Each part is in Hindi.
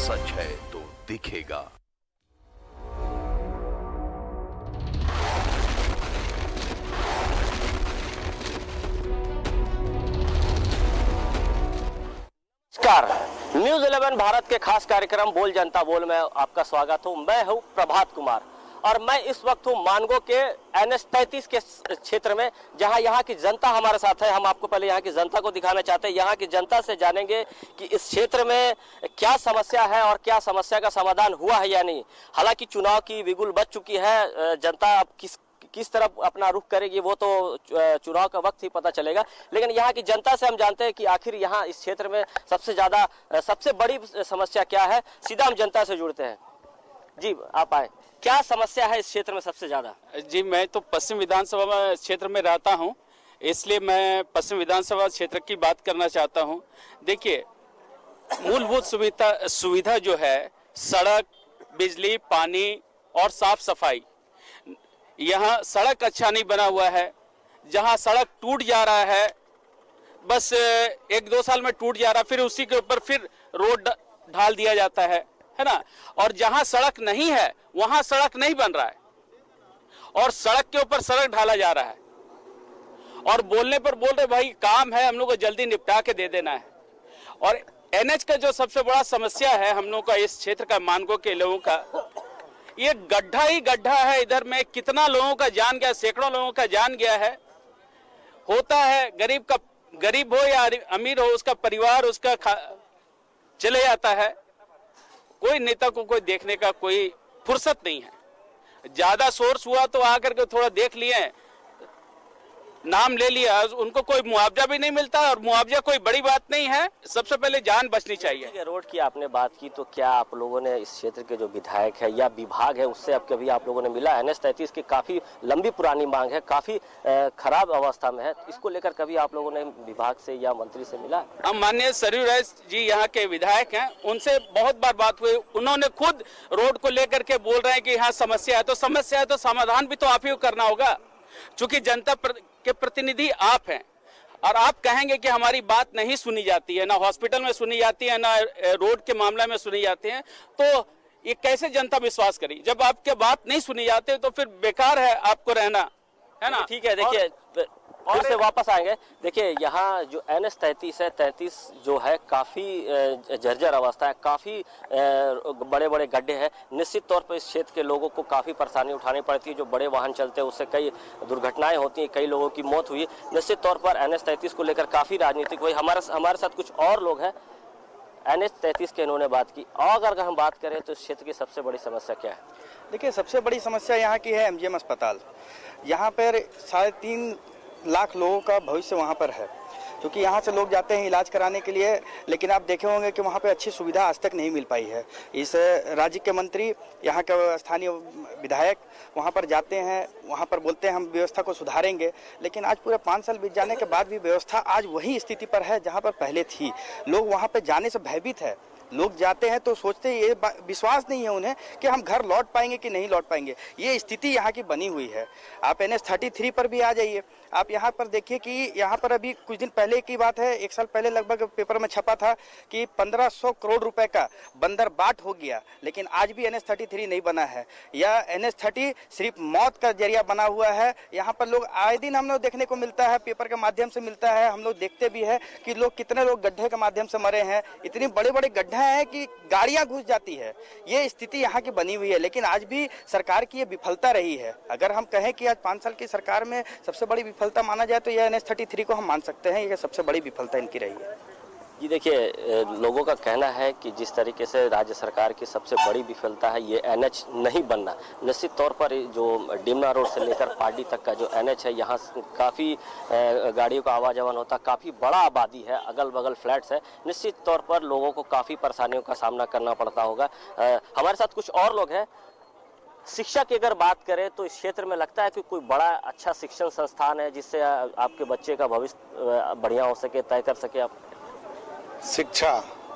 सच है तो दिखेगा। नमस्कार, न्यूज़ 11 भारत के खास कार्यक्रम बोल जनता बोल में आपका स्वागत हूं। मैं हूं प्रभात कुमार और मैं इस वक्त हूं मानगो के NH 33 के क्षेत्र में, जहां यहां की जनता हमारे साथ है। हम आपको पहले यहां की जनता को दिखाना चाहते हैं। यहां की जनता से जानेंगे कि इस क्षेत्र में क्या समस्या है और क्या समस्या का समाधान हुआ है या नहीं। हालांकि चुनाव की बिगुल बज चुकी है, जनता अब किस तरफ अपना रुख करेगी वो तो चुनाव का वक्त ही पता चलेगा। लेकिन यहाँ की जनता से हम जानते हैं कि आखिर यहाँ इस क्षेत्र में सबसे बड़ी समस्या क्या है। सीधा हम जनता से जुड़ते हैं। जी आप आए, क्या समस्या है इस क्षेत्र में सबसे ज्यादा? जी, मैं तो पश्चिम विधानसभा क्षेत्र में रहता हूं, इसलिए मैं पश्चिम विधानसभा क्षेत्र की बात करना चाहता हूं। देखिए, मूलभूत सुविधा जो है, सड़क, बिजली, पानी और साफ सफाई, यहाँ सड़क अच्छा नहीं बना हुआ है। जहाँ सड़क टूट जा रहा है, बस 1-2 साल में टूट जा रहा है, फिर उसी के ऊपर फिर रोड ढाल दिया जाता है ना। और जहाँ सड़क नहीं है वहाँ सड़क नहीं बन रहा है और सड़क के ऊपर सड़क ढाला जा रहा है। और बोलने पर बोल रहे भाई काम है, हम लोग को जल्दी निपटा के दे देना है। और NH का जो सबसे बड़ा समस्या है हम लोग का, इस क्षेत्र का, मानगो के लोगों का, ये गड्ढा ही गड्ढा है। इधर में कितना लोगों का जान गया, सैकड़ों लोगों का जान गया है। होता है गरीब हो या अमीर हो, उसका परिवार उसका चले जाता है। कोई नेता को कोई देखने का कोई फुर्सत नहीं है। ज्यादा सोर्स हुआ तो आकर के थोड़ा देख लिए, नाम ले लिया, उनको कोई मुआवजा भी नहीं मिलता। और मुआवजा कोई बड़ी बात नहीं है, सबसे पहले जान बचनी चाहिए। रोड की आपने बात की, तो क्या आप लोगों ने इस क्षेत्र के जो विधायक है या विभाग है उससे अब कभी आप लोगों ने मिला? NH 33 की काफी लंबी पुरानी मांग है, काफी खराब अवस्था में है, इसको लेकर कभी आप लोगों ने विभाग से या मंत्री से मिला? हम माननीय सरयू राय जी यहाँ के विधायक हैं, उनसे बहुत बार बात हुई। उन्होंने खुद रोड को लेकर के बोल रहे हैं कि यहाँ समस्या है, तो समस्या है तो समाधान भी तो आप ही को करना होगा, क्योंकि जनता के प्रतिनिधि आप हैं। और आप कहेंगे कि हमारी बात नहीं सुनी जाती है, ना हॉस्पिटल में सुनी जाती है, ना रोड के मामले में सुनी जाती है, तो ये कैसे जनता विश्वास करी? जब आपके बात नहीं सुनी जाती तो फिर बेकार है आपको रहना, है ना। ठीक है, देखिए फिर से वापस आएंगे। देखिए यहाँ जो NH 33 है, 33 जो है काफ़ी जर्जर अवस्था है, काफ़ी बड़े बड़े गड्ढे हैं। निश्चित तौर पर इस क्षेत्र के लोगों को काफ़ी परेशानी उठानी पड़ती है। जो बड़े वाहन चलते हैं उससे कई दुर्घटनाएं होती हैं, कई लोगों की मौत हुई। निश्चित तौर पर NH 33 को लेकर काफ़ी राजनीतिक हुई। हमारे साथ कुछ और लोग हैं। NH 33 के इन्होंने बात की। और अगर हम बात करें तो इस क्षेत्र की सबसे बड़ी समस्या क्या है? देखिए, सबसे बड़ी समस्या यहाँ की है MGM अस्पताल। यहाँ पर 3.5 लाख लोगों का भविष्य वहाँ पर है, क्योंकि यहाँ से लोग जाते हैं इलाज कराने के लिए। लेकिन आप देखे होंगे कि वहाँ पे अच्छी सुविधा आज तक नहीं मिल पाई है। इस राज्य के मंत्री, यहाँ के स्थानीय विधायक वहाँ पर जाते हैं, वहाँ पर बोलते हैं हम व्यवस्था को सुधारेंगे, लेकिन आज पूरे 5 साल बीत जाने के बाद भी व्यवस्था आज वही स्थिति पर है जहाँ पर पहले थी। लोग वहाँ पर जाने से भयभीत है। लोग जाते हैं तो सोचते हैं, ये विश्वास नहीं है उन्हें कि हम घर लौट पाएंगे कि नहीं लौट पाएंगे। ये स्थिति यहाँ की बनी हुई है। आप NH 33 पर भी आ जाइए, आप यहाँ पर देखिए कि यहाँ पर अभी कुछ दिन पहले की बात है, 1 साल पहले लगभग पेपर में छपा था कि 1500 करोड़ रुपए का बंदर बाट हो गया, लेकिन आज भी NH 33 नहीं बना है। या NH 30 सिर्फ मौत का जरिया बना हुआ है। यहाँ पर लोग आए दिन हम लोग देखने को मिलता है, पेपर के माध्यम से मिलता है, हम लोग देखते भी है कि लोग कितने लोग गड्ढे के माध्यम से मरे हैं। इतनी बड़े बड़े गड्ढे है कि गाड़ियां घुस जाती है। ये स्थिति यहाँ की बनी हुई है, लेकिन आज भी सरकार की ये विफलता रही है। अगर हम कहें कि आज 5 साल की सरकार में सबसे बड़ी विफलता माना जाए तो ये NH 33 को हम मान सकते हैं, ये सबसे बड़ी विफलता इनकी रही है। जी देखिए, लोगों का कहना है कि जिस तरीके से राज्य सरकार की सबसे बड़ी विफलता है ये NH नहीं बनना। निश्चित तौर पर जो डिमना रोड से लेकर पार्टी तक का जो NH है, यहाँ काफ़ी गाड़ियों का आवाजावन होता, काफ़ी बड़ा आबादी है, अगल बगल फ्लैट्स है। निश्चित तौर पर लोगों को काफ़ी परेशानियों का सामना करना पड़ता होगा। हमारे साथ कुछ और लोग हैं। शिक्षा की अगर बात करें तो इस क्षेत्र में लगता है कि कोई बड़ा अच्छा शिक्षण संस्थान है जिससे आपके बच्चे का भविष्य बढ़िया हो सके, तय कर सके आप? शिक्षा,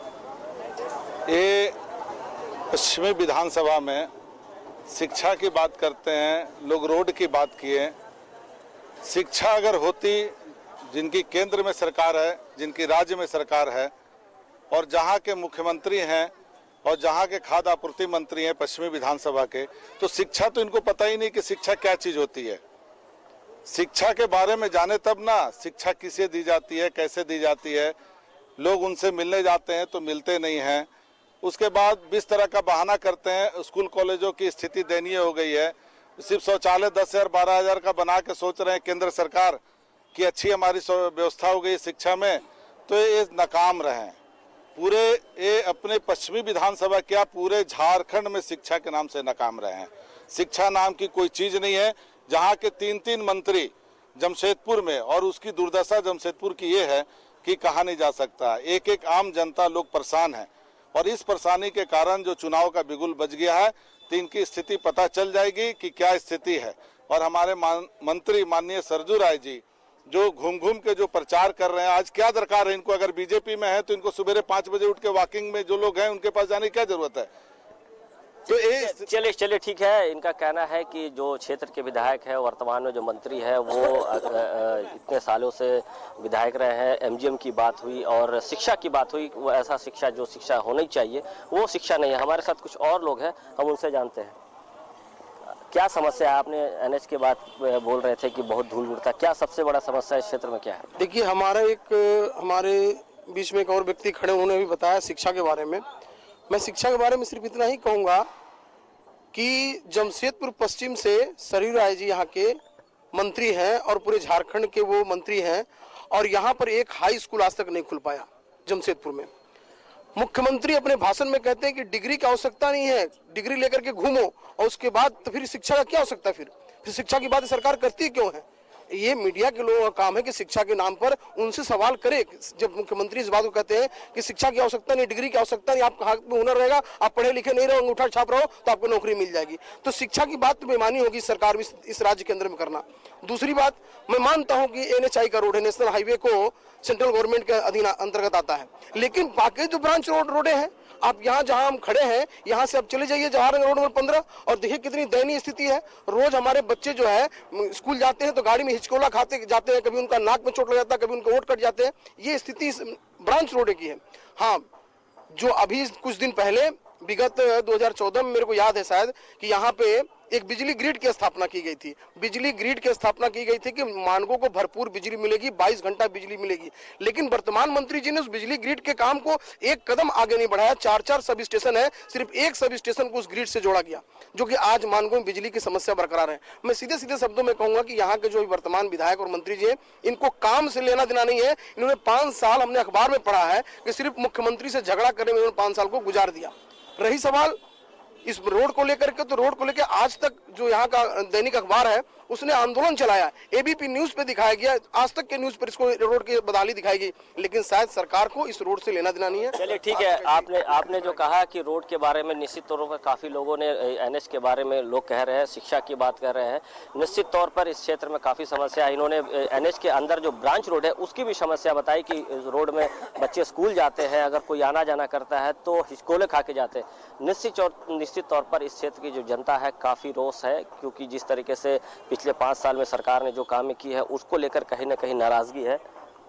ये पश्चिमी विधानसभा में शिक्षा की बात करते हैं लोग, रोड की बात किए। शिक्षा अगर होती, जिनकी केंद्र में सरकार है, जिनकी राज्य में सरकार है और जहां के मुख्यमंत्री हैं और जहाँ के खाद्य आपूर्ति मंत्री हैं पश्चिमी विधानसभा के, तो शिक्षा तो इनको पता ही नहीं कि शिक्षा क्या चीज होती है। शिक्षा के बारे में जाने तब ना शिक्षा किसे दी जाती है, कैसे दी जाती है। लोग उनसे मिलने जाते हैं तो मिलते नहीं हैं। उसके बाद 20 तरह का बहाना करते हैं। स्कूल कॉलेजों की स्थिति दयनीय हो गई है। सिर्फ शौचालय 10,000 12,000 का बना के सोच रहे हैं केंद्र सरकार की अच्छी हमारी व्यवस्था हो गई शिक्षा में, तो ये नाकाम रहे हैं। पूरे ये अपने पश्चिमी विधानसभा क्या पूरे झारखंड में शिक्षा के नाम से नाकाम रहे हैं। शिक्षा नाम की कोई चीज नहीं है। जहाँ के 3-3 मंत्री जमशेदपुर में, और उसकी दुर्दशा जमशेदपुर की ये है कि कहा नहीं जा सकता। एक एक आम जनता लोग परेशान है, और इस परेशानी के कारण जो चुनाव का बिगुल बज गया है, तो इनकी स्थिति पता चल जाएगी कि क्या स्थिति है। और हमारे मंत्री माननीय सरजू राय जी जो घूम घूम के जो प्रचार कर रहे हैं, आज क्या दरकार है इनको? अगर बीजेपी में है तो इनको सुबह 5 बजे उठ के वॉकिंग में जो लोग हैं उनके पास जाने की क्या जरूरत है? तो चलिए ठीक है। इनका कहना है कि जो क्षेत्र के विधायक है, वर्तमान में जो मंत्री है, वो इतने सालों से विधायक रहे हैं। एमजीएम की बात हुई और शिक्षा की बात हुई, वो ऐसा शिक्षा जो शिक्षा होनी चाहिए वो शिक्षा नहीं है। हमारे साथ कुछ और लोग हैं, हम उनसे जानते हैं क्या समस्या है। आपने एनएच के बात बोल रहे थे कि बहुत धूल उड़ता, क्या सबसे बड़ा समस्या इस क्षेत्र में क्या है? देखिए, हमारे बीच में एक और व्यक्ति खड़े, उन्होंने भी बताया शिक्षा के बारे में। मैं शिक्षा के बारे में सिर्फ इतना ही कहूँगा कि जमशेदपुर पश्चिम से सरयू राय जी यहाँ के मंत्री हैं और पूरे झारखंड के वो मंत्री हैं, और यहाँ पर एक हाई स्कूल आज तक नहीं खुल पाया जमशेदपुर में। मुख्यमंत्री अपने भाषण में कहते हैं कि डिग्री की आवश्यकता नहीं है, डिग्री लेकर के घूमो, और उसके बाद तो फिर शिक्षा का क्या आवश्यकता? फिर शिक्षा की बात सरकार करती क्यों है? ये मीडिया के लोगों का काम है कि शिक्षा के नाम पर उनसे सवाल करे। जब मुख्यमंत्री इस बात को कहते हैं कि शिक्षा की आवश्यकता नहीं, डिग्री की आवश्यकता नहीं, आपके हाथ में हुनर रहेगा, आप पढ़े लिखे नहीं रहो, अंगूठा छाप रहो तो आपको नौकरी मिल जाएगी, तो शिक्षा की बात तो बेईमानी होगी सरकार में इस राज्य के अंदर में करना। दूसरी बात, मैं मानता हूं कि NHI का रोड है, नेशनल हाईवे को सेंट्रल गवर्नमेंट के अधीन अंतर्गत आता है, लेकिन बाकी जो ब्रांच रोडे हैं, आप यहाँ जहाँ हम खड़े हैं, यहाँ से आप चले जाइए जवाहर रोड नंबर 15 और देखिए कितनी दयनीय स्थिति है। रोज हमारे बच्चे जो है स्कूल जाते हैं तो गाड़ी में हिचकोला खाते जाते हैं, कभी उनका नाक में चोट लग जाता है, कभी उनके ओंठ कट जाते हैं। ये स्थिति ब्रांच रोड की है। हाँ, जो अभी कुछ दिन पहले विगत 2014 में मेरे को याद है शायद कि यहाँ पे एक बिजली ग्रिड की स्थापना की गई थी। बिजली ग्रिड की स्थापना की गई थी कि मानगो को भरपूर बिजली मिलेगी, 22 घंटा बिजली मिलेगी, लेकिन वर्तमान मंत्री जी ने उस बिजली ग्रिड के काम को एक कदम आगे नहीं बढ़ाया। 4 सब स्टेशन है, सिर्फ एक सब स्टेशन को उस ग्रिड से जोड़ा गया, जो कि आज मानगो में बिजली की समस्या बरकरार है। मैं सीधे सीधे शब्दों में कहूंगा कि यहाँ के जो वर्तमान विधायक और मंत्री जी है, इनको काम से लेना देना नहीं है। इन्होंने 5 साल, हमने अखबार में पढ़ा है कि सिर्फ मुख्यमंत्री से झगड़ा करने में इन्होंने 5 साल को गुजार दिया। रही सवाल इस रोड को लेकर के, तो रोड को लेकर आज तक जो यहाँ का दैनिक अखबार है उसने आंदोलन चलाया। एबीपी न्यूज पे दिखाया गया, आज तक के न्यूज पर इसको रोड की बदहाली दिखाई गई, लेकिन शायद सरकार को इस रोड से लेना देना नहीं है। चलिए ठीक है, आपने जो कहा कि रोड के बारे में निश्चित तौर पर काफी लोगों ने, एनएच के बारे में लोग कह रहे हैं, शिक्षा की बात कर रहे हैं, निश्चित तौर पर इस क्षेत्र में काफी समस्या है। इन्होंने एनएच के अंदर जो ब्रांच रोड है उसकी भी समस्या बताई कि रोड में बच्चे स्कूल जाते हैं, अगर कोई आना जाना करता है तो हिचकोले खा के जाते हैं। निश्चित तौर पर इस क्षेत्र की जो जनता है काफी रोष है, क्योंकि जिस तरीके से पिछले 5 साल में सरकार ने जो काम की है उसको लेकर कहीं ना कहीं नाराजगी है।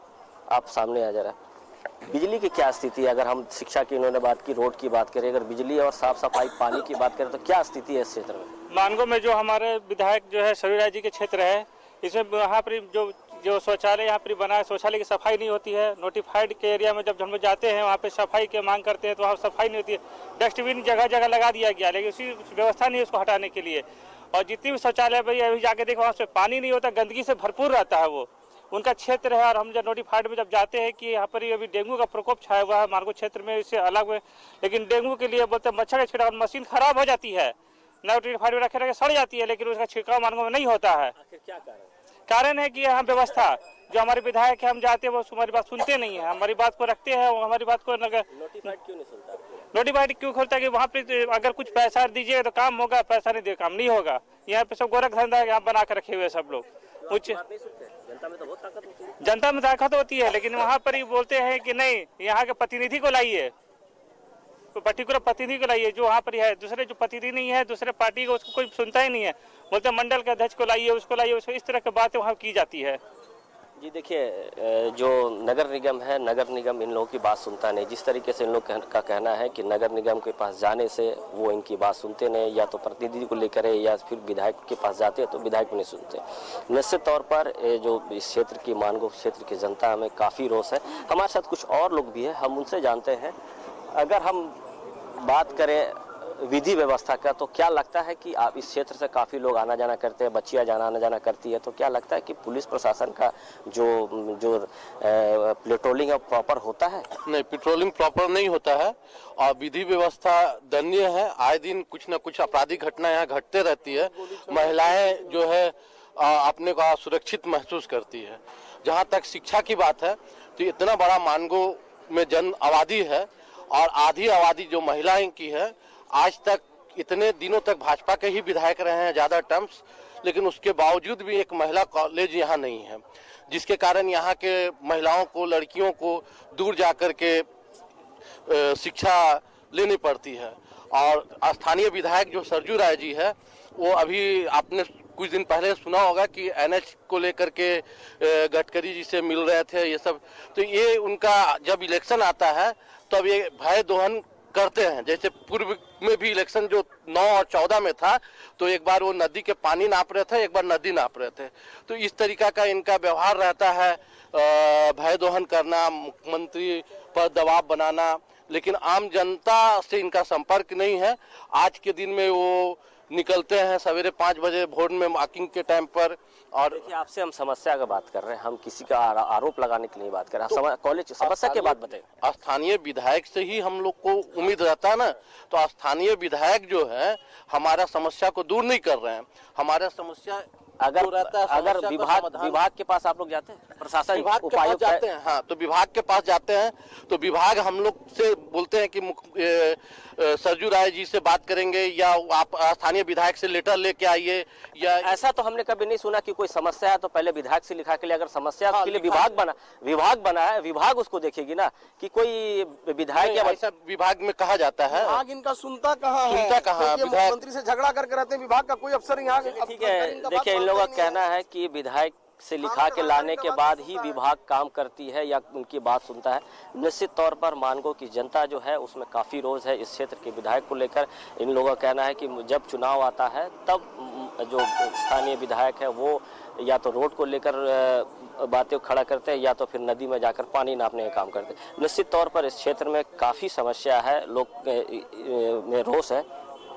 आप सामने आ जा रहा है बिजली की क्या स्थिति है? अगर हम शिक्षा की, इन्होंने बात की, रोड की बात करें, अगर बिजली और साफ सफाई पानी की बात करें तो क्या स्थिति है इस क्षेत्र में? मानगो में जो हमारे विधायक जो है सरयू राय जी के क्षेत्र है, इसमें यहाँ पर जो शौचालय यहाँ पर बना है, शौचालय की सफाई नहीं होती है। नोटिफाइड के एरिया में जब हम लोग जाते हैं वहाँ पे सफाई की मांग करते हैं तो वहाँ सफाई नहीं होती है। डस्टबिन जगह जगह लगा दिया गया, लेकिन उसी व्यवस्था नहीं है उसको हटाने के लिए। और जितनी भी शौचालय भाई अभी जाके देखो, वहाँ पे पानी नहीं होता, गंदगी से भरपूर रहता है वो उनका क्षेत्र है। और हम जब नोटिफाइड में जब जाते हैं कि यहाँ पर अभी डेंगू का प्रकोप छाया हुआ है मानगो क्षेत्र में, इससे अलग में, लेकिन डेंगू के लिए बोलते हैं मच्छर का छिड़काव, मशीन खराब हो जाती है, नोटिफाइड में रखे सड़ जाती है, लेकिन उसका छिड़काव मानगो में नहीं होता है। क्या कारण है कि यहाँ व्यवस्था, जो हमारे विधायक है हम जाते हैं वो हमारी बात सुनते नहीं है, हमारी बात को रखते हैं, हमारी बात को नोटिफाइड क्यों नहीं सुनता? नोटिफाइड क्यों खोलता है कि वहाँ पे अगर कुछ पैसा दीजिएगा तो काम होगा, पैसा नहीं दे काम नहीं होगा। यहाँ पे सब गोरख धंधा यहाँ बना कर रखे हुए सब लोग। कुछ जनता में तो बहुत ताकत होती है, जनता में ताकत होती है, लेकिन वहाँ पर ही बोलते हैं कि नहीं, यहाँ के प्रतिनिधि को लाइए, तो पर्टिकुलर प्रतिनिधि को लाइए जो वहाँ पर है। दूसरे जो प्रतिनिधि नहीं है, दूसरे पार्टी को, उसको कोई सुनता ही नहीं है। बोलते मंडल के अध्यक्ष को लाइए, उसको लाइए, उसको, इस तरह की बातें वहाँ की जाती है। जी देखिए, जो नगर निगम है, नगर निगम इन लोगों की बात सुनता नहीं। जिस तरीके से इन लोग का कहना है कि नगर निगम के पास जाने से वो इनकी बात सुनते नहीं, या तो प्रतिनिधि को लेकर या फिर विधायक के पास जाते हैं तो विधायक को नहीं सुनते। निश्चित तौर पर जो इस क्षेत्र की मानगो क्षेत्र की जनता में काफ़ी रोष है। हमारे साथ कुछ और लोग भी हैं, हम उनसे जानते हैं। अगर हम बात करें विधि व्यवस्था का, तो क्या लगता है कि आप इस क्षेत्र से काफ़ी लोग आना जाना करते हैं, बच्चियां आना जाना करती है, तो क्या लगता है कि पुलिस प्रशासन का जो पेट्रोलिंग प्रॉपर होता है? नहीं, पेट्रोलिंग प्रॉपर नहीं होता है और विधि व्यवस्था दयनीय है। आए दिन कुछ न कुछ आपराधिक घटना यहाँ घटते रहती है। महिलाएं जो है अपने को सुरक्षित महसूस करती है। जहाँ तक शिक्षा की बात है तो इतना बड़ा मानगो में जन आबादी है और आधी आबादी जो महिलाएं की है। आज तक इतने दिनों तक भाजपा के ही विधायक रहे हैं ज़्यादा टर्म्स, लेकिन उसके बावजूद भी एक महिला कॉलेज यहाँ नहीं है, जिसके कारण यहाँ के महिलाओं को, लड़कियों को दूर जाकर के शिक्षा लेनी पड़ती है। और स्थानीय विधायक जो सरजू राय जी है, वो अभी आपने कुछ दिन पहले सुना होगा कि एनएच को लेकर के गडकरी जी से मिल रहे थे ये सब। तो ये उनका जब इलेक्शन आता है तब तो ये भय दोहन करते हैं। जैसे पूर्व में भी इलेक्शन जो 9 और 14 में था, तो एक बार वो नदी के पानी नाप रहे थे, एक बार नदी नाप रहे थे। तो इस तरीका का इनका व्यवहार रहता है, भय दोहन करना, मुख्यमंत्री पर दबाव बनाना, लेकिन आम जनता से इनका संपर्क नहीं है। आज के दिन में वो निकलते हैं सवेरे 5 बजे भोर में मार्किंग के टाइम पर। और देखिए, आपसे हम समस्या का बात कर रहे हैं, हम किसी का आरोप लगाने के लिए बात कर रहे हैं। कॉलेज समस्या के बात बताइए। स्थानीय विधायक से ही हम लोग को उम्मीद रहता है ना, तो स्थानीय विधायक जो है हमारा समस्या को दूर नहीं कर रहे हैं। हमारा समस्या अगर विभाग के पास आप लोग जाते हैं, प्रशासन विभाग के पास जाते हैं, हाँ, तो विभाग के पास जाते हैं तो विभाग हम लोग से बोलते हैं कि सरजू राय जी से बात करेंगे या आप स्थानीय विधायक से लेटर लेके आइए। या ऐसा तो हमने कभी नहीं सुना कि कोई समस्या है तो पहले विधायक से लिखा के लिए। अगर समस्या के लिए विभाग बना है, विभाग उसको देखेगी ना कि कोई विधायक या ऐसा विभाग में कहा जाता है। विभाग इनका सुनता कहाँ है? मुख्यमंत्री से झगड़ा करके रहते हैं, विभाग का कोई अफसर यहाँ। ठीक है, देखिए, इन लोगों का कहना है कि विधायक से लिखा के लाने के बाद ही विभाग काम करती है या उनकी बात सुनता है। निश्चित तौर पर मानगो की जनता जो है उसमें काफ़ी रोष है इस क्षेत्र के विधायक को लेकर। इन लोगों का कहना है कि जब चुनाव आता है तब जो स्थानीय विधायक है वो या तो रोड को लेकर बातें खड़ा करते हैं या तो फिर नदी में जाकर पानी नापने का काम करते हैं। निश्चित तौर पर इस क्षेत्र में काफ़ी समस्या है, लोग में रोष है।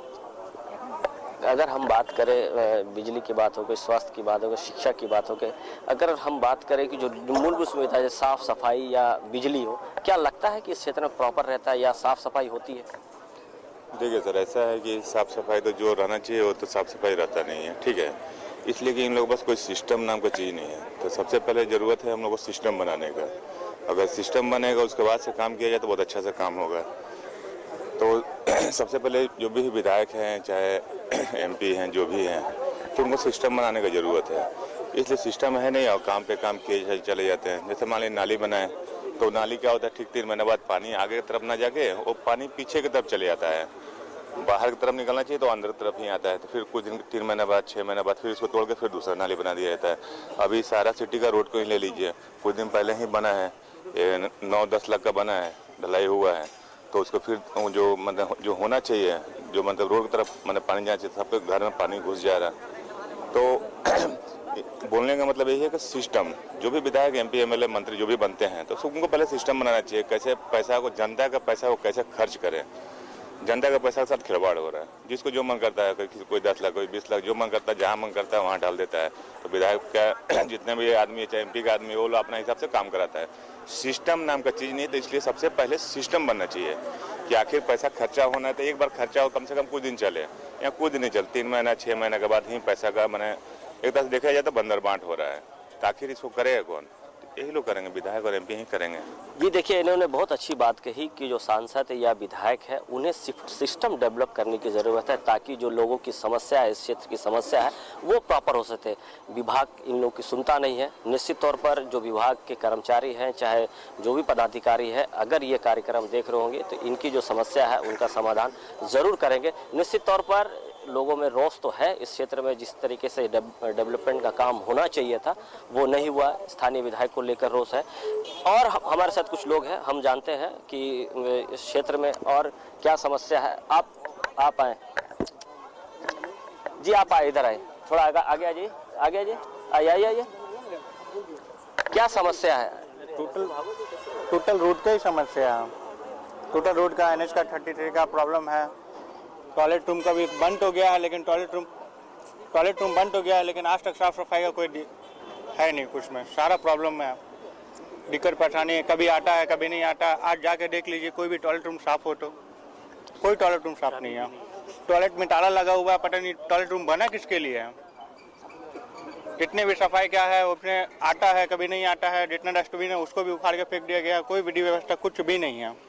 अगर हम बात करें बिजली की बात हो गई, स्वास्थ्य की बात हो गई, शिक्षा की बात हो गई, अगर हम बात करें कि जो मूलभूत सुविधा जैसे साफ सफाई या बिजली हो, क्या लगता है कि इस क्षेत्र में प्रॉपर रहता है या साफ सफाई होती है? देखिए सर, ऐसा है कि साफ सफाई तो जो रहना चाहिए वो तो साफ सफाई रहता नहीं है, ठीक है। इसलिए कि इन लोगों के पास कोई सिस्टम नाम का चीज़ नहीं है। तो सबसे पहले ज़रूरत है हम लोग को सिस्टम बनाने का। अगर सिस्टम बनेगा उसके बाद से काम किया जाए तो बहुत अच्छा से काम होगा। तो सबसे पहले जो भी विधायक हैं, चाहे एमपी हैं, जो भी हैं, तो उनको सिस्टम बनाने की ज़रूरत है। इसलिए सिस्टम है नहीं और काम पे काम किए चले जाते हैं। जैसे मान लीजिए नाली बनाए तो नाली क्या होता है, ठीक 3 महीने बाद पानी आगे की तरफ ना जाके वो पानी पीछे की तरफ चले जाता है। बाहर की तरफ निकलना चाहिए तो अंदर की तरफ ही आता है। तो फिर कुछ दिन 3 महीने बाद 6 महीने बाद फिर इसको तोड़ के फिर दूसरा नाली बना दिया जाता है। अभी सारा सिटी का रोड को ही ले लीजिए, कुछ दिन पहले ही बना है, 9-10 लाख का बना है, ढलाई हुआ है। तो उसको फिर जो मतलब जो होना चाहिए, जो मतलब रोड की तरफ मतलब पानी जाना चाहिए, सबके घर में पानी घुस जा रहा है। तो बोलने का मतलब यही है कि सिस्टम, जो भी विधायक, एमपी, एमएलए, मंत्री जो भी बनते हैं तो उनको पहले सिस्टम बनाना चाहिए। कैसे पैसा को, जनता का पैसा को कैसे खर्च करें। जनता का पैसा के साथ खिलवाड़ हो रहा है। जिसको जो मन करता है, कोई 10 लाख, कोई 20 लाख, जो मन करता है, जहाँ मन करता है वहाँ डाल देता है। तो विधायक का जितने भी आदमी है, चाहे एमपी का आदमी, वो अपना हिसाब से काम कराता है। सिस्टम नाम का चीज़ नहीं, तो इसलिए सबसे पहले सिस्टम बनना चाहिए कि आखिर पैसा खर्चा होना है तो एक बार खर्चा हो, कम से कम कुछ दिन चले, या कुछ दिन नहीं चले, 3 महीना 6 महीने के बाद ही पैसा का मैंने एक तरह से देखा जाए तो बंदर बांट हो रहा है। तो आखिर इसको करेगा कौन? यही लोग करेंगे, विधायक और एमपी ही करेंगे। जी देखिए, इन्होंने बहुत अच्छी बात कही कि जो सांसद या विधायक है उन्हें सिस्टम डेवलप करने की ज़रूरत है, ताकि जो लोगों की समस्या है, इस क्षेत्र की समस्या है, वो प्रॉपर हो सके। विभाग इन लोगों की सुनता नहीं है। निश्चित तौर पर जो विभाग के कर्मचारी हैं, चाहे जो भी पदाधिकारी है, अगर ये कार्यक्रम देख रहे होंगे तो इनकी जो समस्या है उनका समाधान ज़रूर करेंगे। निश्चित तौर पर लोगों में रोष तो है इस क्षेत्र में। जिस तरीके से डेवलपमेंट का काम होना चाहिए था वो नहीं हुआ, स्थानीय विधायक को लेकर रोष है। और हमारे साथ कुछ लोग हैं, हम जानते हैं कि इस क्षेत्र में और क्या समस्या है। आप आए जी, आप आए, इधर आए, थोड़ा आगे आ जाइए, आगे आ जाइए, आइए। क्या समस्या है? टोटल रोड का ही समस्या है। टोटल रोड का NH का 33 का प्रॉब्लम है। टॉयलेट रूम का भी बंद हो गया है, लेकिन टॉयलेट रूम बंद हो गया है, लेकिन आज तक साफ सफाई का कोई है नहीं कुछ में। सारा प्रॉब्लम है, दिक्कत परेशानी है, कभी आता है कभी नहीं आता। आज जाके देख लीजिए, कोई भी टॉयलेट रूम साफ हो तो कोई टॉयलेट रूम साफ नहीं है। टॉयलेट में ताला लगा हुआ है, पता नहीं टॉयलेट रूम बना किसके लिए है। जितने भी सफाई क्या है उसमें आता है कभी नहीं आता है। जितना डस्टबिन है उसको भी उखाड़ के फेंक दिया गया। कोई विधि व्यवस्था कुछ भी नहीं है।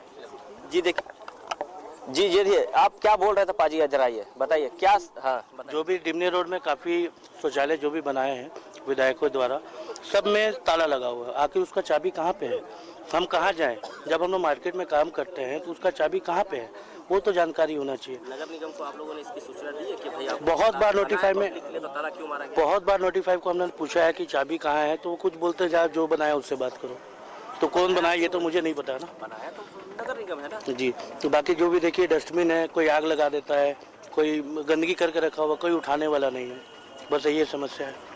जी देखिए, जी आप क्या बोल रहे थे पाजी, जरा ये बताइए क्या? हाँ बताइए। जो भी डिमनी रोड में काफ़ी शौचालय जो भी बनाए हैं विधायकों द्वारा, सब में ताला लगा हुआ है। आखिर उसका चाबी कहाँ पे है? हम कहाँ जाएं? जब हम लोग मार्केट में काम करते हैं तो उसका चाबी कहाँ पे है, वो तो जानकारी होना चाहिए। नगर निगम को आप लोगों ने इसकी सूचना दी है कि भाई आप बहुत बार नोटिफाई में ताला क्यों मारा गया? बहुत बार नोटिफाई को हमने पूछा है कि चाबी कहाँ है, तो वो कुछ बोलते जा, जो बनाया उससे बात करो। तो कौन बनाया ये तो मुझे नहीं पता ना। बनाया तो नगर निगम है ना जी। तो बाकी जो भी देखिए डस्टबिन है, कोई आग लगा देता है, कोई गंदगी करके रखा हुआ, कोई उठाने वाला नहीं है। बस ये समस्या है।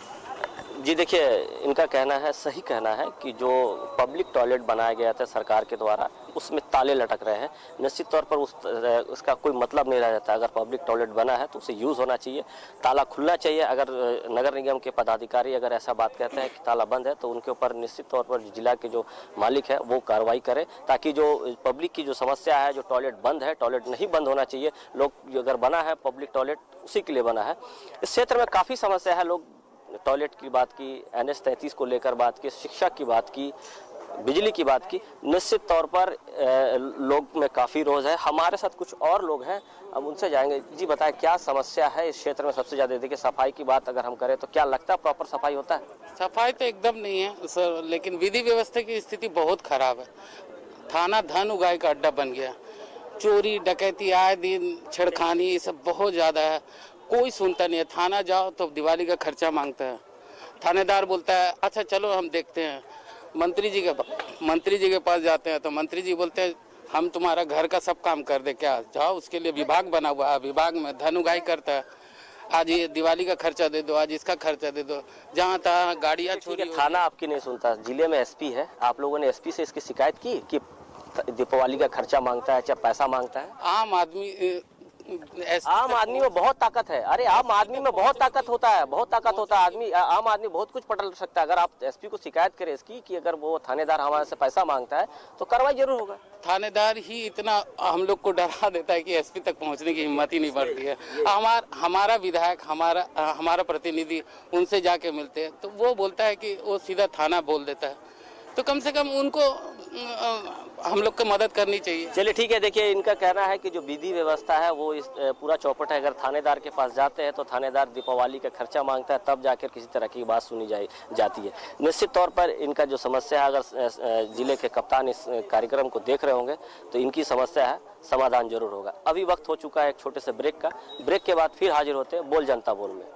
जी देखिए, इनका कहना है, सही कहना है कि जो पब्लिक टॉयलेट बनाया गया था सरकार के द्वारा उसमें ताले लटक रहे हैं। निश्चित तौर पर उसका कोई मतलब नहीं रह जाता। अगर पब्लिक टॉयलेट बना है तो उसे यूज़ होना चाहिए, ताला खुलना चाहिए। अगर नगर निगम के पदाधिकारी अगर ऐसा बात कहते हैं कि ताला बंद है तो उनके ऊपर निश्चित तौर पर जिला के जो मालिक है वो कार्रवाई करे, ताकि जो पब्लिक की जो समस्या है, जो टॉयलेट बंद है, टॉयलेट नहीं बंद होना चाहिए। लोग अगर बना है पब्लिक टॉयलेट उसी के लिए बना है। इस क्षेत्र में काफ़ी समस्या है। लोग टॉयलेट की बात की, NH 33 को लेकर बात की, शिक्षा की बात की, बिजली की बात की। निश्चित तौर पर लोग में काफ़ी रोष है। हमारे साथ कुछ और लोग हैं, अब उनसे जाएंगे। जी बताएं क्या समस्या है इस क्षेत्र में सबसे ज़्यादा? देखिए सफाई की बात अगर हम करें तो क्या लगता है प्रॉपर सफाई होता है? सफाई तो एकदम नहीं है सर, लेकिन विधि व्यवस्था की स्थिति बहुत खराब है। थाना धन उगाही का अड्डा बन गया। चोरी डकैती आए दिन, छेड़खानी, ये सब बहुत ज़्यादा है। कोई सुनता नहीं है। थाना जाओ तो दिवाली का खर्चा मांगता है। थानेदार बोलता है अच्छा चलो हम देखते हैं। मंत्री जी के पास जाते हैं तो मंत्री जी बोलते हैं हम तुम्हारा घर का सब काम कर दे क्या, जाओ उसके लिए विभाग बना हुआ है, विभाग में धन उगाही करता है। आज ये दिवाली का खर्चा दे दो, आज इसका खर्चा दे दो, जहाँ तहाँ गाड़ियाँ चोरी। थाना आपकी नहीं सुनता, जिले में SP है। आप लोगों ने SP से इसकी शिकायत की कि दीपावली का खर्चा मांगता है, चाहे पैसा मांगता है? आम आदमी में बहुत ताकत है। अरे आम आदमी में बहुत ताकत होता है, बहुत ताकत होता है। आम आदमी बहुत कुछ पटल सकता है। अगर आप SP को शिकायत करें इसकी कि अगर वो थानेदार हमारे से पैसा मांगता है तो कार्रवाई जरूर होगा। थानेदार ही इतना हम लोग को डरा देता है कि SP तक पहुंचने की हिम्मत ही नहीं बढ़ती है। हमारा विधायक, हमारा प्रतिनिधि उनसे जाके मिलते हैं तो वो बोलता है कि वो सीधा थाना बोल देता है। तो कम से कम उनको हम लोग को मदद करनी चाहिए। चलिए ठीक है। देखिए इनका कहना है कि जो विधि व्यवस्था है वो इस पूरा चौपट है। अगर थानेदार के पास जाते हैं तो थानेदार दीपावली का खर्चा मांगता है, तब जाकर किसी तरह की बात सुनी जाती है। निश्चित तौर पर इनका जो समस्या है, अगर जिले के कप्तान इस कार्यक्रम को देख रहे होंगे तो इनकी समस्या है, समाधान जरूर होगा। अभी वक्त हो चुका है एक छोटे से ब्रेक का। ब्रेक के बाद फिर हाजिर होते हैं बोल जनता बोल में।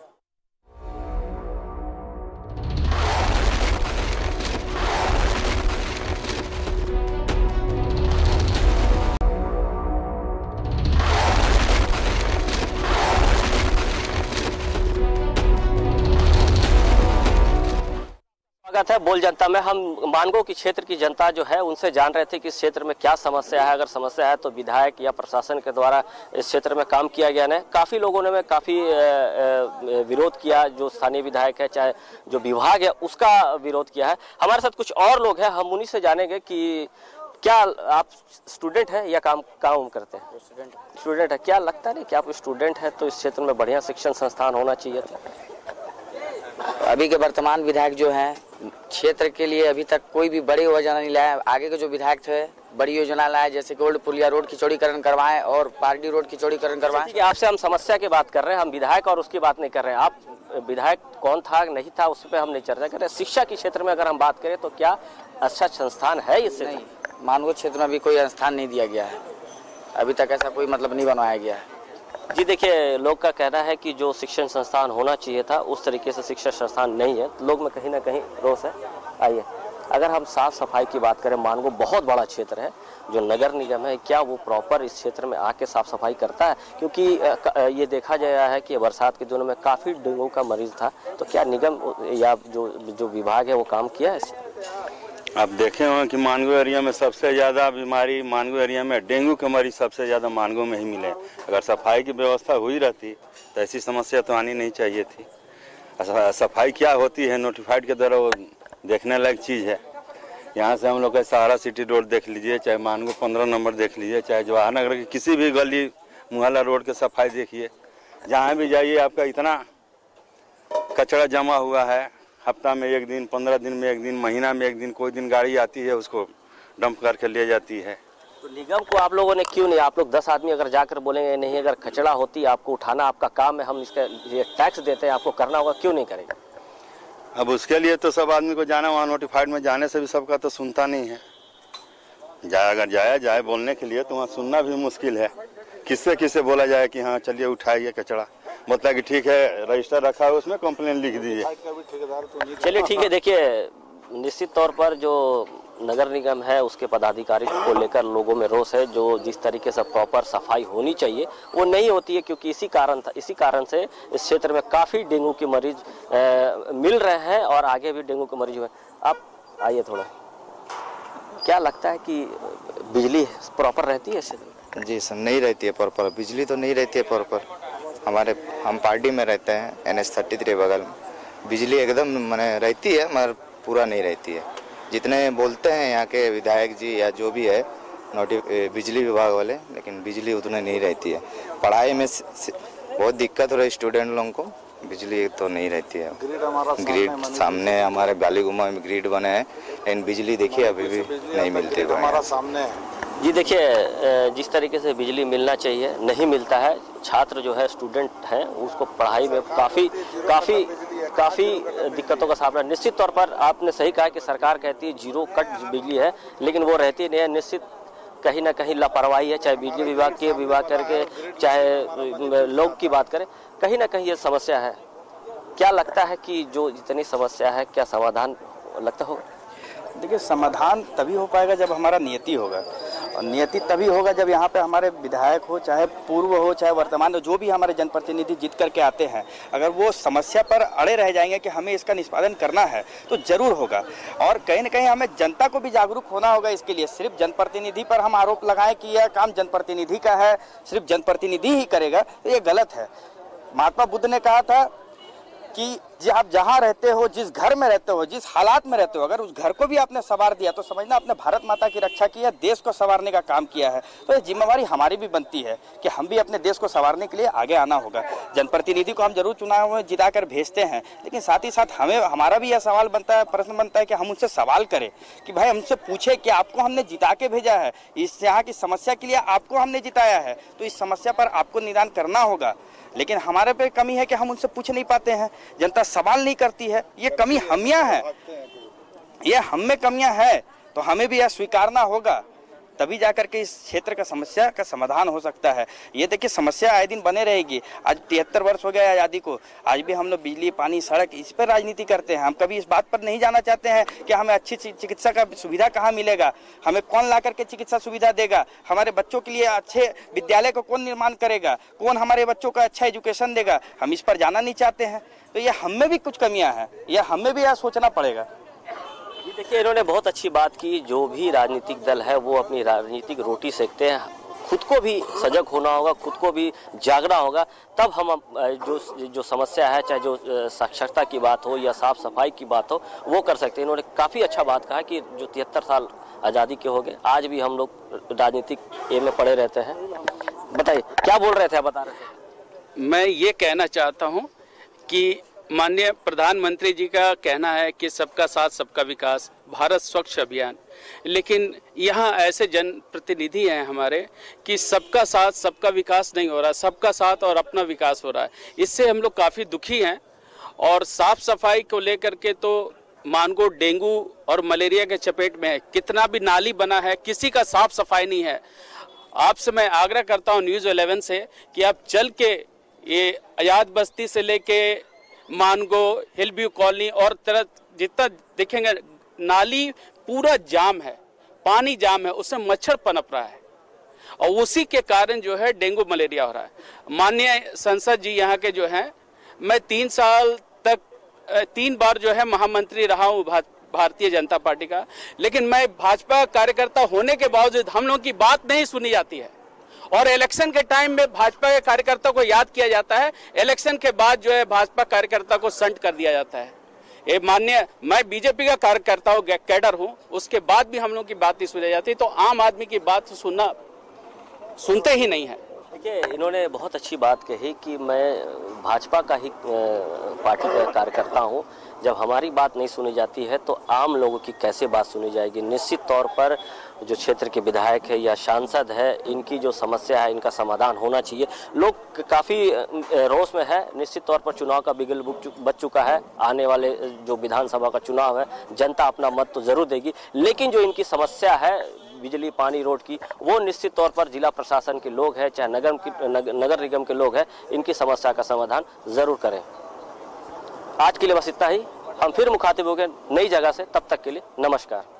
स्वागत है बोल जनता में। हम मानगो की क्षेत्र की जनता जो है उनसे जान रहे थे कि इस क्षेत्र में क्या समस्या है। अगर समस्या है तो विधायक या प्रशासन के द्वारा इस क्षेत्र में काम किया गया है। काफ़ी लोगों ने काफ़ी विरोध किया। जो स्थानीय विधायक है, चाहे जो विभाग है, उसका विरोध किया है। हमारे साथ कुछ और लोग हैं, हम उन्हीं से जानेंगे कि क्या आप स्टूडेंट हैं या काम करते हैं? स्टूडेंट है। क्या लगता है कि आप स्टूडेंट हैं तो इस क्षेत्र में बढ़िया शिक्षण संस्थान होना चाहिए था? अभी के वर्तमान विधायक जो हैं क्षेत्र के लिए अभी तक कोई भी बड़ी योजना नहीं लाया। आगे के जो विधायक थे बड़ी योजना लाए, जैसे कि ओल्ड पुलिया रोड की चौड़ीकरण करवाएं और पार्टी रोड की चौड़ीकरण करवाएं। आपसे हम समस्या की बात कर रहे हैं, हम विधायक और उसकी बात नहीं कर रहे हैं। आप विधायक कौन था नहीं था उस पर हम नहीं चर्चा कर रहे। शिक्षा के क्षेत्र में अगर हम बात करें तो क्या अच्छा संस्थान है? इससे नहीं, मानगो क्षेत्र में भी कोई स्थान नहीं दिया गया है। अभी तक ऐसा कोई मतलब नहीं बनवाया गया है। जी देखिए, लोग का कहना है कि जो शिक्षण संस्थान होना चाहिए था उस तरीके से शिक्षण संस्थान नहीं है, लोग में कहीं ना कहीं रोष है। आइए, अगर हम साफ सफाई की बात करें, मानगो बहुत बड़ा क्षेत्र है, जो नगर निगम है क्या वो प्रॉपर इस क्षेत्र में आके साफ सफाई करता है? क्योंकि ये देखा गया है कि बरसात के दिनों में काफ़ी डेंगू का मरीज था, तो क्या निगम या जो विभाग है वो काम किया है? आप देखे होंगे कि मानगो एरिया में सबसे ज़्यादा बीमारी मानगो एरिया में डेंगू के मरीज सबसे ज़्यादा मानगो में ही मिले। अगर सफाई की व्यवस्था हुई रहती तो ऐसी समस्या तो आनी नहीं चाहिए थी। सफाई क्या होती है नोटिफाइड के द्वारा वो देखने लायक चीज़ है। यहाँ से हम लोग का सहारा सिटी रोड देख लीजिए, चाहे मानगो 15 नंबर देख लीजिए, चाहे जवाहर नगर की किसी भी गली मुहल्ला रोड के सफाई देखिए, जहाँ भी जाइए आपका इतना कचरा जमा हुआ है। हफ्ता में एक दिन, 15 दिन में एक दिन, महीना में एक दिन, कोई दिन गाड़ी आती है उसको डंप करके ले जाती है। तो निगम को आप लोगों ने क्यों नहीं, आप लोग 10 आदमी अगर जाकर बोलेंगे नहीं अगर कचरा होती आपको उठाना आपका काम है, हम इसका ये टैक्स देते हैं आपको करना होगा, क्यों नहीं करेंगे? अब उसके लिए तो सब आदमी को जाना, वहाँ नोटिफाइड में जाने से भी सबका तो सुनता नहीं है। अगर जाए बोलने के लिए तो वहाँ सुनना भी मुश्किल है। किससे बोला जाए कि हाँ चलिए उठाइए कचरा, बोलता है कि ठीक है रजिस्टर रखा है उसमें कंप्लेन लिख दीजिए। चलिए ठीक है। देखिए, निश्चित तौर पर जो नगर निगम है उसके पदाधिकारी को लेकर लोगों में रोष है। जो जिस तरीके से प्रॉपर सफाई होनी चाहिए वो नहीं होती है, क्योंकि इसी कारण से इस क्षेत्र में काफ़ी डेंगू के मरीज मिल रहे हैं और आगे भी डेंगू के मरीज हुए। आप आइए थोड़ा, क्या लगता है कि बिजली प्रॉपर रहती है क्षेत्र में? जी सर, नहीं रहती है प्रॉपर, बिजली तो नहीं रहती है प्रॉपर। हम पार्टी में रहते हैं NH 33 बगल में, बिजली एकदम माने रहती है मगर पूरा नहीं रहती है। जितने बोलते हैं यहाँ के विधायक जी या जो भी है बिजली विभाग वाले, लेकिन बिजली उतने नहीं रहती है। पढ़ाई में बहुत दिक्कत हो रही है स्टूडेंट लोगों को, बिजली तो नहीं रहती है। ग्रिड सामने हमारे बालीगुमा में ग्रिड बने हैं, लेकिन बिजली देखिए अभी भी नहीं मिलती हमारा सामने। जी देखिए, जिस तरीके से बिजली मिलना चाहिए नहीं मिलता है। छात्र जो है स्टूडेंट हैं उसको पढ़ाई में काफ़ी दिक्कतों का सामना। निश्चित तौर पर आपने सही कहा कि सरकार कहती है जीरो कट बिजली है, लेकिन वो रहती नहीं है। निश्चित कहीं ना कहीं लापरवाही है, चाहे बिजली विभाग करके चाहे लोग की बात करें, कहीं ना कहीं ये समस्या है। क्या लगता है कि जो जितनी समस्या है क्या समाधान लगता होगा? देखिए, समाधान तभी हो पाएगा जब हमारा नियति होगा, और नियति तभी होगा जब यहाँ पे हमारे विधायक हो, चाहे पूर्व हो चाहे वर्तमान हो, जो भी हमारे जनप्रतिनिधि जीत करके आते हैं, अगर वो समस्या पर अड़े रह जाएंगे कि हमें इसका निष्पादन करना है तो जरूर होगा। और कहीं ना कहीं हमें जनता को भी जागरूक होना होगा इसके लिए। सिर्फ जनप्रतिनिधि पर हम आरोप लगाएं कि यह काम जनप्रतिनिधि का है, सिर्फ जनप्रतिनिधि ही करेगा, तो ये गलत है। महात्मा बुद्ध ने कहा था कि आप जहाँ रहते हो, जिस घर में रहते हो, जिस हालात में रहते हो, अगर उस घर को भी आपने संवार दिया तो समझना आपने भारत माता की रक्षा की है, देश को संवारने का काम किया है। तो ये जिम्मेवारी हमारी भी बनती है कि हम भी अपने देश को संवारने के लिए आगे आना होगा। जनप्रतिनिधि को हम जरूर चुनाव में जिता कर भेजते हैं, लेकिन साथ ही साथ हमारा भी यह सवाल बनता है, प्रश्न बनता है कि हम उनसे सवाल करें कि भाई हमसे पूछे कि आपको हमने जिता के भेजा है, इस यहाँ की समस्या के लिए आपको हमने जिताया है, तो इस समस्या पर आपको निदान करना होगा। लेकिन हमारे पे कमी है कि हम उनसे पूछ नहीं पाते हैं, जनता सवाल नहीं करती है। ये कमी हमियां है, ये हम में कमियां है, तो हमें भी यह स्वीकारना होगा, तभी जाकर के इस क्षेत्र का समस्या का समाधान हो सकता है। ये देखिए, समस्या आए दिन बने रहेगी। आज 73 वर्ष हो गए आज़ादी को, आज भी हम लोग बिजली, पानी, सड़क, इस पर राजनीति करते हैं। हम कभी इस बात पर नहीं जाना चाहते हैं कि हमें अच्छी चिकित्सा का सुविधा कहाँ मिलेगा, हमें कौन ला करके चिकित्सा सुविधा देगा, हमारे बच्चों के लिए अच्छे विद्यालय को कौन निर्माण करेगा, कौन हमारे बच्चों को अच्छा एजुकेशन देगा, हम इस पर जाना नहीं चाहते हैं। तो ये हम में भी कुछ कमियाँ हैं, यह हमें भी यह सोचना पड़ेगा। देखिए, इन्होंने बहुत अच्छी बात की। जो भी राजनीतिक दल है वो अपनी राजनीतिक रोटी सेकते हैं, खुद को भी सजग होना होगा, खुद को भी जागना होगा, तब हम जो समस्या है, चाहे जो साक्षरता की बात हो या साफ सफाई की बात हो, वो कर सकते हैं। इन्होंने काफ़ी अच्छा बात कहा कि जो 73 साल आज़ादी के हो गए, आज भी हम लोग राजनीतिक ए में पड़े रहते हैं। बताइए क्या बोल रहे थे, बता रहे थे? मैं ये कहना चाहता हूँ कि माननीय प्रधानमंत्री जी का कहना है कि सबका साथ सबका विकास, भारत स्वच्छ अभियान, लेकिन यहाँ ऐसे जनप्रतिनिधि हैं हमारे कि सबका साथ सबका विकास नहीं हो रहा, सबका साथ और अपना विकास हो रहा है। इससे हम लोग काफ़ी दुखी हैं। और साफ सफाई को लेकर के तो मानगो डेंगू और मलेरिया के चपेट में है। कितना भी नाली बना है, किसी का साफ सफाई नहीं है। आपसे मैं आग्रह करता हूं न्यूज़ 11 से कि आप चल के ये आजाद बस्ती से लेके मानगो, हिल व्यू कॉलोनी और तरह जितना देखेंगे नाली पूरा जाम है, पानी जाम है, उसमें मच्छर पनप रहा है और उसी के कारण जो है डेंगू मलेरिया हो रहा है। माननीय संसद जी यहाँ के जो हैं, मैं 3 साल तक 3 बार जो है महामंत्री रहा हूँ भारतीय जनता पार्टी का, लेकिन मैं भाजपा कार्यकर्ता होने के बावजूद हम लोगों की बात नहीं सुनी जाती है और इलेक्शन के टाइम में भाजपा के कार्यकर्ता को याद किया जाता है, इलेक्शन के बाद जो है भाजपा कार्यकर्ता को संट कर दिया जाता है। ये माननीय, मैं बीजेपी का कार्यकर्ता हूँ, कैडर हूँ, उसके बाद भी हम लोगों की बात नहीं सुनी जाती, तो आम आदमी की बात सुनते ही नहीं है। देखिए, इन्होंने बहुत अच्छी बात कही कि मैं भाजपा का ही पार्टी का कार्यकर्ता हूं, जब हमारी बात नहीं सुनी जाती है तो आम लोगों की कैसे बात सुनी जाएगी। निश्चित तौर पर जो क्षेत्र के विधायक है या सांसद है, इनकी जो समस्या है इनका समाधान होना चाहिए। लोग काफ़ी रोष में है, निश्चित तौर पर चुनाव का बिगुल बज चुका है, आने वाले जो विधानसभा का चुनाव है जनता अपना मत तो जरूर देगी, लेकिन जो इनकी समस्या है बिजली पानी रोड की, वो निश्चित तौर पर जिला प्रशासन के लोग हैं चाहे नगर निगम के लोग हैं, इनकी समस्या का समाधान जरूर करें। आज के लिए बस इतना ही, हम फिर मुखातिब होंगे नई जगह से, तब तक के लिए नमस्कार।